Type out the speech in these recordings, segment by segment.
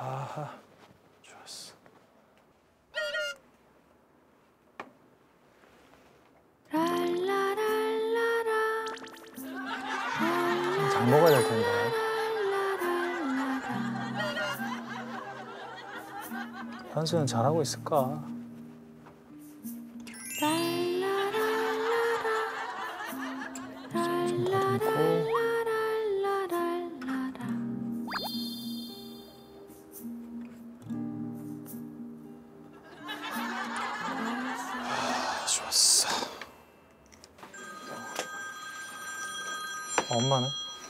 아하, 좋았어. 장 먹어야 될 텐데. 현수는 잘하고 있을까? 좀 다듬고. 좋았어. 엄마는?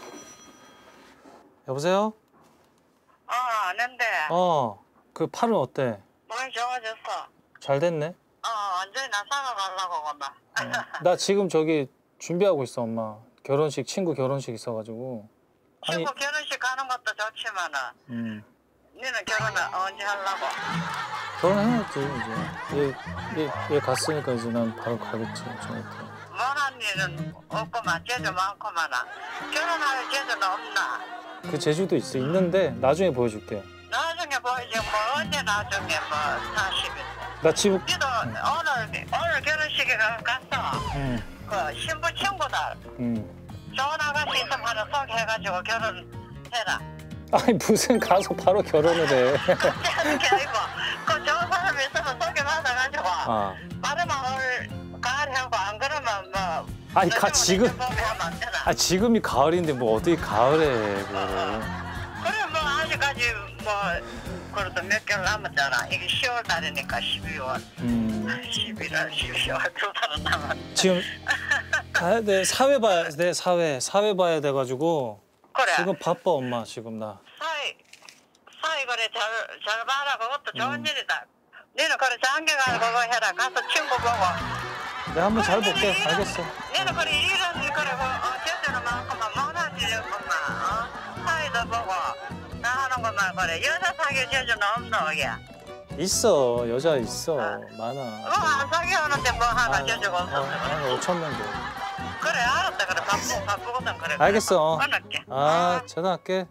여보세요? 아는데. 그 팔은 어때? 많이 좋아졌어. 잘 됐네? 완전히 나사가 가려고 건다. 나 지금 저기 준비하고 있어, 엄마. 결혼식, 친구 결혼식 있어가지고. 친구 결혼식 가는 것도 좋지만은. 너는 결혼을 언제 하려고? 결혼해야지, 이제. 얘 갔으니까 이제 난 바로 가겠지, 저한테. 원한 일은 없고만 제주 많고만 결혼할 제주는 없나? 그 제주도 있어. 있는데 나중에 보여줄게. 나중에 보이지 뭐 언제 나중에 뭐 40일. 나 지금. 니도 오늘 결혼식에 갔어. 그 신부 친구들. 좋은 아가씨 있으면 하나 소개해가지고 결혼해라. 아니 무슨 가서 바로 결혼을 해. 그게 아니고 그 좋은 사람이 있으면 소개받아가지고 말하면 올 가을 하고 안 그러면 뭐 아니 지금 지금이 가을인데 뭐 어떻게 가을에 그거를. 그래 뭐 아직까지 뭐 그래도 몇 개월 남았잖아. 이게 10월 달이니까 12월 11월 12월 2달은 남았어. 지금 가야 돼. 사회 봐야 돼. 사회 봐야 돼가지고. 그래. 지금 바빠 엄마 지금 나. 사이 그래 잘 봐라. 그것도 좋은 일이다. 너는 그래 장기가 그거 해라. 가서 친구 보고. 내가 한번 잘 볼게. 알겠어. 너는 그래 이런 그래 제주는 많구만 못하지려구만. 사이도 보고 나 하는 것만 그래. 여자 사귈 제주는 없노 이게. 있어. 여자 있어. 많아. 안 사귀었는데 뭐 하나 제주가 없어. 한 5천 명도. 그래 알았다. 그래 바쁘거든 그래. 알겠어. 끊을게. 전화할게.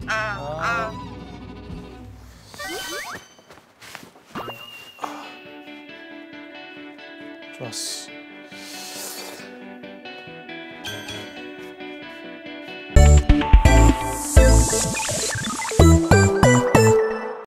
좋았어.